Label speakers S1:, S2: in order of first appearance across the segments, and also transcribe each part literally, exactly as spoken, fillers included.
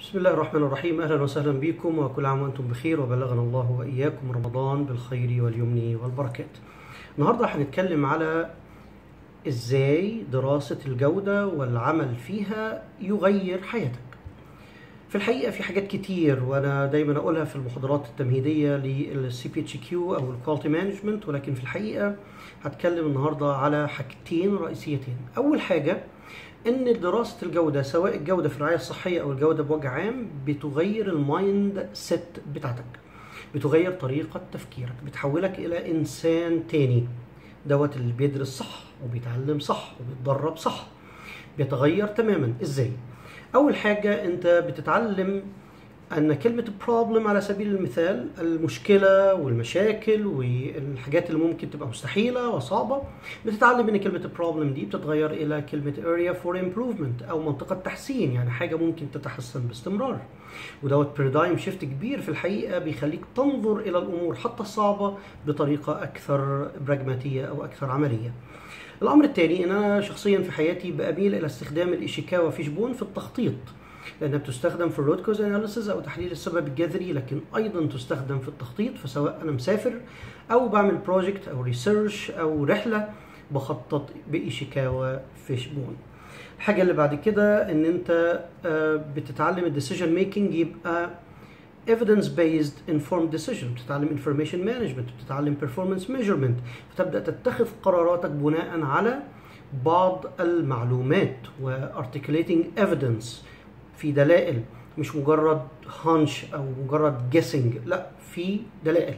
S1: بسم الله الرحمن الرحيم. أهلا وسهلا بكم وكل عام وأنتم بخير، وبلغنا الله وإياكم رمضان بالخير واليمن والبركات. النهاردة هنتكلم على إزاي دراسة الجودة والعمل فيها يغير حياتك. في الحقيقة في حاجات كتير وأنا دايما أقولها في المحاضرات التمهيدية للسي بي اتش كيو أو الكواليتي مانجمنت، ولكن في الحقيقة هتكلم النهاردة على حاجتين رئيسيتين. أول حاجة ان دراسة الجودة، سواء الجودة في الرعاية الصحية او الجودة بوجه عام، بتغير المايند سيت بتاعتك، بتغير طريقة تفكيرك، بتحولك الى انسان تاني. دوت اللي بيدرس صح وبيتعلم صح وبيتدرب صح بيتغير تماما. ازاي؟ اول حاجة انت بتتعلم ان كلمة problem على سبيل المثال المشكلة والمشاكل والحاجات اللي ممكن تبقى مستحيلة وصعبة، بتتعلم ان كلمة problem دي بتتغير الى كلمة area for improvement او منطقة تحسين، يعني حاجة ممكن تتحسن باستمرار. ودوت بارادايم شيفت كبير في الحقيقة بيخليك تنظر الى الامور حتى الصعبة بطريقة اكثر براجماتية او اكثر عملية. الامر الثاني ان انا شخصيا في حياتي بأميل الى استخدام الايشيكاوا فيشبون في التخطيط، لأنها بتستخدم في الروت كوز اناليسيز أو تحليل السبب الجذري، لكن أيضا تستخدم في التخطيط. فسواء أنا مسافر أو بعمل بروجكت أو ريسيرش أو رحلة، بخطط بإيشيكاوا فيشبون. الحاجة اللي بعد كده إن أنت بتتعلم الديسيجن ميكنج يبقى evidence based informed decision، بتتعلم information management، بتتعلم performance measurement، فتبدأ تتخذ قراراتك بناء على بعض المعلومات و articulating evidence، في دلائل، مش مجرد هانش او مجرد جيسنج، لا في دلائل.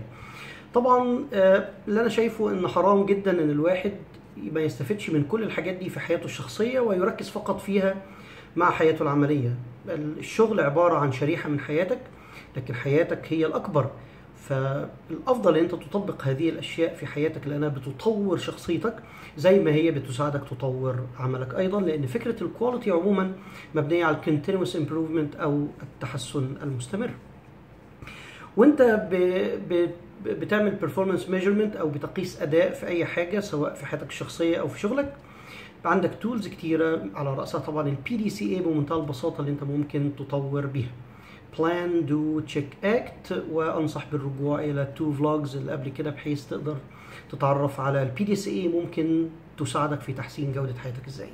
S1: طبعا اللي انا شايفه ان حرام جدا ان الواحد ما يستفدش من كل الحاجات دي في حياته الشخصية ويركز فقط فيها مع حياته العملية. الشغل عبارة عن شريحة من حياتك، لكن حياتك هي الأكبر. فالأفضل أن أنت تطبق هذه الأشياء في حياتك، لأنها بتطور شخصيتك زي ما هي بتساعدك تطور عملك أيضا، لأن فكرة الكواليتي عموما مبنية على الكونتينوس امبروفمنت أو التحسن المستمر. وأنت ب... ب... بتعمل بيرفورمانس ميجرمنت أو بتقيس أداء في أي حاجة، سواء في حياتك الشخصية أو في شغلك، عندك تولز كتيرة، على رأسها طبعا البي دي سي اي بمنتهى البساطة اللي أنت ممكن تطور بيها. plan do check act، وانصح بالرجوع الى التو فلوجز اللي قبل كده بحيث تقدر تتعرف على البي دي سي اي ممكن تساعدك في تحسين جودة حياتك ازاي.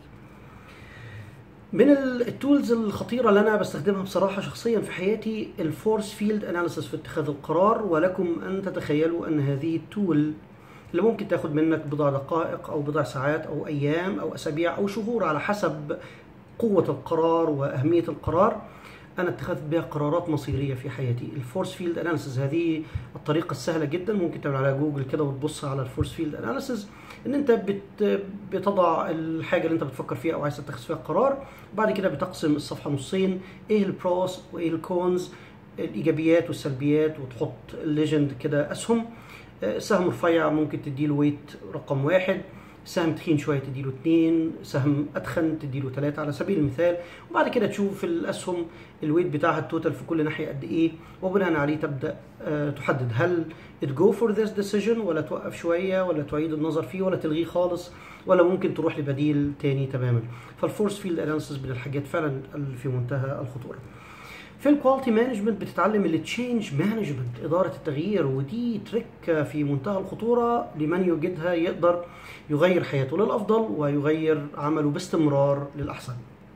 S1: من التولز الخطيرة اللي انا بستخدمها بصراحة شخصيا في حياتي الفورس فيلد اناليسيس في اتخاذ القرار، ولكم ان تتخيلوا ان هذه التول اللي ممكن تاخد منك بضع دقائق او بضع ساعات او ايام او اسابيع او شهور على حسب قوة القرار واهمية القرار، أنا اتخذت بها قرارات مصيرية في حياتي. الفورس فيلد أناليسيز هذه الطريقة السهلة جدا، ممكن تعمل على جوجل كده وتبص على الفورس فيلد أناليسيز، إن أنت بت بتضع الحاجة اللي أنت بتفكر فيها أو عايز تتخذ فيها قرار، وبعد كده بتقسم الصفحة نصين، إيه البروس وإيه الكونز، الإيجابيات والسلبيات، وتحط الليجند كده أسهم. سهم رفيع ممكن تديله ويت رقم واحد، سهم تخين شويه تديله اتنين، سهم اتخن تديله تلاته على سبيل المثال، وبعد كده تشوف الاسهم الويت بتاعها التوتال في كل ناحيه قد ايه، وبناء عليه تبدا أه تحدد هل تجو فور ذيس ديسيجن ولا توقف شويه ولا تعيد النظر فيه ولا تلغيه خالص ولا ممكن تروح لبديل تاني تماما. فالفورس فيلد اناليسيس من الحاجات فعلا في منتهى الخطوره. في الكواليتي مانجمنت بتتعلم التشينج مانجمنت، اداره التغيير، ودي تريك في منتهى الخطوره، لمن يوجدها يقدر يغير حياته للافضل ويغير عمله باستمرار للاحسن.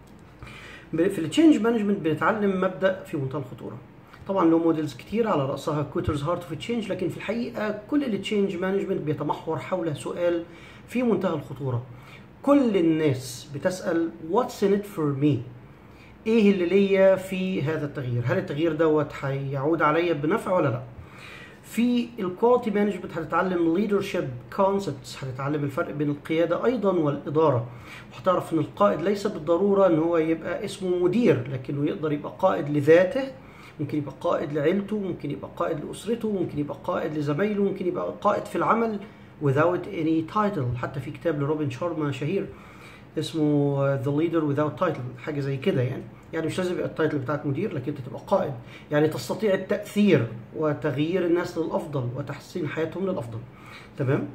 S1: في التشينج مانجمنت بنتعلم مبدا في منتهى الخطوره. طبعا له موديلز كتير على راسها كوترز هارت اوف تشينج، لكن في الحقيقه كل التشينج مانجمنت بيتمحور حول سؤال في منتهى الخطوره. كل الناس بتسال واتس ان ات فور مي، ايه اللي ليا في هذا التغيير؟ هل التغيير دوت هيعود عليا بنفع ولا لا؟ في الكواليتي مانجمنت هتتعلم ليدرشيب كونسبتس، هتتعلم الفرق بين القياده ايضا والاداره، وهتعرف ان القائد ليس بالضروره ان هو يبقى اسمه مدير، لكنه يقدر يبقى قائد لذاته، ممكن يبقى قائد لعيلته، ممكن يبقى قائد لاسرته، ممكن يبقى قائد لزمايله، ممكن يبقى قائد في العمل without any title. حتى في كتاب لروبن شارما شهير اسمه The Leader Without Title، حاجه زي كده. يعني يعني مش لازم يبقى التايتل بتاعك مدير، لكن انت تبقى قائد، يعني تستطيع التأثير وتغيير الناس للأفضل وتحسين حياتهم للأفضل. تمام؟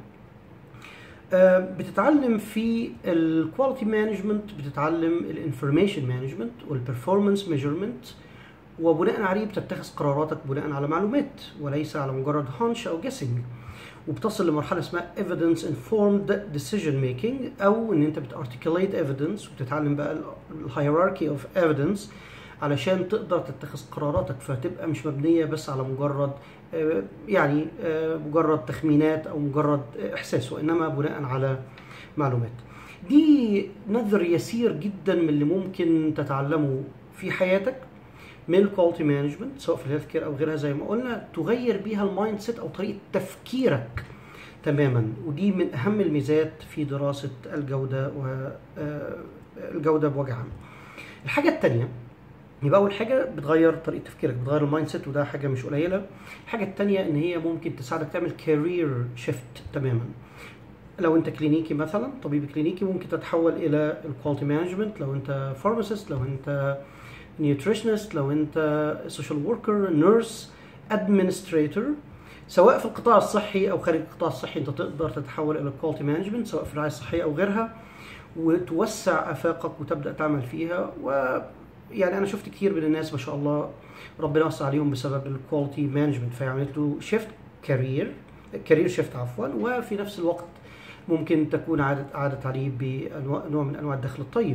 S1: آه بتتعلم في الكواليتي مانجمنت، بتتعلم الانفورميشن مانجمنت والبرفورمانس ميجرمنت وبناء عليه بتتخذ قراراتك بناء على معلومات وليس على مجرد hunch او guessing، وبتصل لمرحله اسمها evidence informed decision making، او ان انت بتarticulate evidence وبتتعلم بقى الهيراركي اوف evidence علشان تقدر تتخذ قراراتك، فتبقى مش مبنيه بس على مجرد يعني مجرد تخمينات او مجرد احساس، وانما بناء على معلومات. دي نذر يسير جدا من اللي ممكن تتعلمه في حياتك من الكواليتي مانجمنت، سواء في الهيلث كير او غيرها، زي ما قلنا تغير بيها المايند سيت او طريقه تفكيرك تماما. ودي من اهم الميزات في دراسه الجوده والجوده بوجه عام. الحاجه الثانيه يبقى اول حاجه بتغير طريقه تفكيرك، بتغير المايند سيت، وده حاجه مش قليله. الحاجه الثانيه ان هي ممكن تساعدك تعمل كارير شيفت تماما. لو انت كلينيكي مثلا، طبيب كلينيكي، ممكن تتحول الى الكواليتي مانجمنت. لو انت فارماسيست، لو انت نيوتريشنست، لو انت سوشيال وركر، نيرس، ادمنستريتور، سواء في القطاع الصحي او خارج القطاع الصحي، انت تقدر تتحول الى الكواليتي مانجمنت سواء في الرعايه الصحيه او غيرها، وتوسع افاقك وتبدا تعمل فيها. ويعني انا شفت كتير من الناس ما شاء الله ربنا وسع عليهم بسبب الكواليتي مانجمنت، فعملت له شيفت كارير كارير شيفت عفوا، وفي نفس الوقت ممكن تكون عادت عادت عليه بنوع من انواع الدخل الطيب.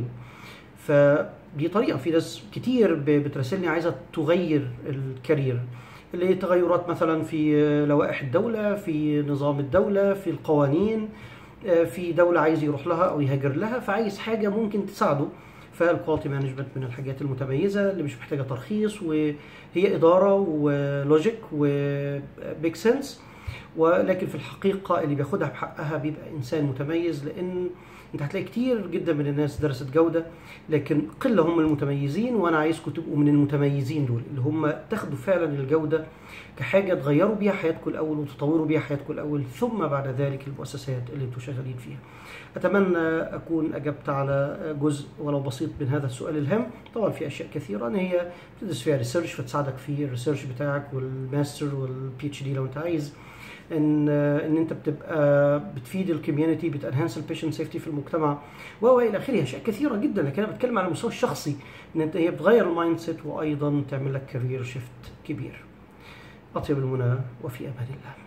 S1: فدي طريقه، في ناس كتير بتراسلني عايزه تغير الكارير، اللي هي تغيرات مثلا في لوائح الدوله، في نظام الدوله، في القوانين، في دوله عايز يروح لها او يهاجر لها، فعايز حاجه ممكن تساعده. فالكواليتي مانجمنت من الحاجات المتميزه اللي مش محتاجه ترخيص، وهي اداره ولوجيك وبيك سنس، ولكن في الحقيقه اللي بياخدها بحقها بيبقى انسان متميز. لان انت هتلاقي كتير جدا من الناس درست جوده لكن قله هم المتميزين، وانا عايزكم تبقوا من المتميزين دول اللي هم تاخدوا فعلا الجوده كحاجه تغيروا بيها حياتكم الاول وتطوروا بيها حياتكم الاول، ثم بعد ذلك المؤسسات اللي انتم شغالين فيها. اتمنى اكون اجبت على جزء ولو بسيط من هذا السؤال الهام. طبعا في اشياء كثيره ان هي بتدرس فيها ريسيرش فتساعدك في الريسيرش بتاعك والماستر والبي اتش دي لو انت عايز، ان ان انت بتبقى بتفيد الكوميونتي، بتنهانس البيشنت سيفتي في المجتمع والى اخره. اشياء كثيره جدا، لكن انا بتكلم على المستوى الشخصي ان انت هي بتغير المايند سيت وايضا تعمل لك كارير شيفت كبير. اطيب المنى وفي امان الله.